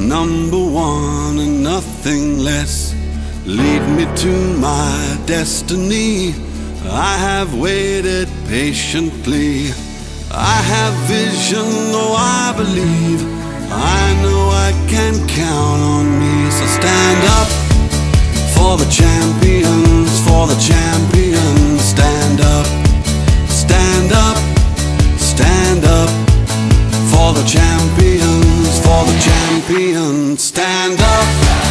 number one and nothing less. Lead me to my destiny. I have waited patiently. I have vision, though I believe. I know I can count on me. So stand up for the champions, for the champions. Stand up, stand up, stand up for the champions, for the champions. Stand up.